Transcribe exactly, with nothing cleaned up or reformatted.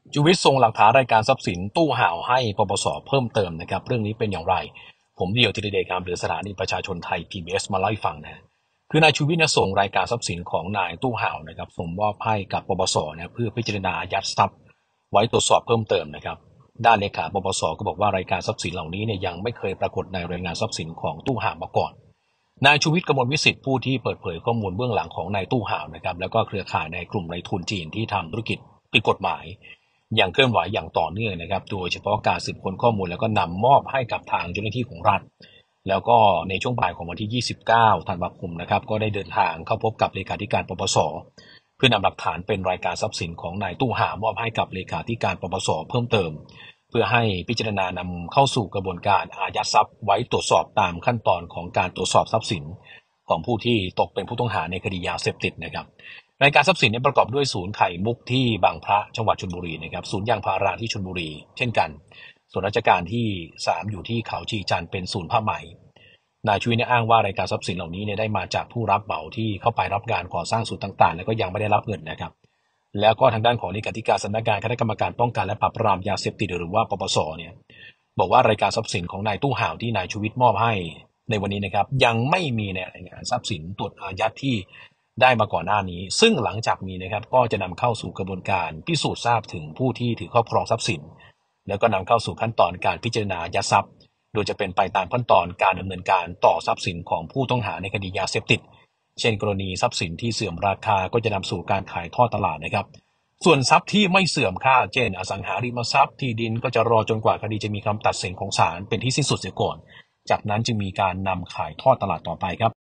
ชูวิทย์ส่งหลักฐานรายการทรัพย์สินตู้ห่าวให้ปปสเพิ่มเติมนะครับเรื่องนี้เป็นอย่างไรผมเดียวธีรเดชการหรือสถานีประชาชนไทย พี บี เอส มาเล่าให้ฟังนะคือนายชูวิทย์ส่งรายการทรัพย์สินของนายตู้ห่าวนะครับส่งมอบให้กับปปสนะเพื่อพิจารณาอายัดทรัพย์ไว้ตรวจสอบเพิ่มเติมนะครับด้านเลขาปปสก็บอกว่ารายการทรัพย์สินเหล่านี้เนี่ยยังไม่เคยปรากฏในรายงานทรัพย์สินของตู้ห่าวมาก่อนนายชูวิทย์กมลวิสิทธิ์ผู้ที่เปิดเผยข้อมูลเบื้องหลังของนายตู้ห่าวนะครับแล้วก็เครือข่ายในกลุ่มนายทุนจีนที่ทำธุรกิจผิดกฎหมายอย่างเคลื่อนไหวอย่างต่อเนื่องนะครับโดยเฉพาะการสืบค้นข้อมูลแล้วก็นำมอบให้กับทางเจ้าหน้าที่ของรัฐแล้วก็ในช่วงบ่ายของวันที่ยี่สิบเก้าธันวาคมนะครับก็ได้เดินทางเข้าพบกับเลขาธิการปปสเพื่อนำหลักฐานเป็นรายการทรัพย์สินของนายตู้ห่าวมอบให้กับเลขาธิการปปสเพิ่มเติมเพื่อให้พิจารณานำเข้าสู่กระบวนการอายัดทรัพย์ไว้ตรวจสอบตามขั้นตอนของการตรวจสอบทรัพย์สินของผู้ที่ตกเป็นผู้ต้องหาในคดียาเสพติดนะครับรายการทรัพย์สินนี้ประกอบด้วยศูนย์ไข่มุกที่บางพระจังหวัดชลบุรีนะครับศูนย์ยางพาราที่ชลบุรีเช่นกันส่วนราชการที่สามอยู่ที่เขาชีจันทร์เป็นศูนย์ผ้าไหมนายชูวิทย์อ้างว่ารายการทรัพย์สินเหล่านี้ได้มาจากผู้รับเหมาที่เข้าไปรับงานก่อสร้างศูนย์ต่างๆแล้วก็ยังไม่ได้รับเงินนะครับแล้วก็ทางด้านของเลขาธิการสำนักงานคณะกรรมการป้องกันและปราบปรามยาเสพติดหรือว่าปปสเนี่ยบอกว่ารายการทรัพย์สินของนายตู้ห่าวที่นายชูวิทย์มอบให้ในวันนี้นะครับยังไม่มีในรายงานทรัพย์สินตรวจอายัดที่ได้มาก่อนหน้านี้ซึ่งหลังจากมีนะครับก็จะนำเข้าสู่กระบวนการพิสูจน์ทราบถึงผู้ที่ถือครอบครองทรัพย์สินแล้วก็นำเข้าสู่ขั้นตอนการพิจารณาอายัดทรัพย์โดยจะเป็นไปตามขั้นตอนการดำเนินการต่อทรัพย์สินของผู้ต้องหาในคดียาเสพติดเช่นกรณีทรัพย์สินที่เสื่อมราคาก็จะนำสู่การขายทอดตลาดนะครับส่วนทรัพย์ที่ไม่เสื่อมค่าเช่นอสังหาริมทรัพย์ที่ดินก็จะรอจนกว่าคดีจะมีคำตัดสินของศาลเป็นที่สิ้นสุดเสียก่อนจากนั้นจึงมีการนำขายทอดตลาดต่อไปครับ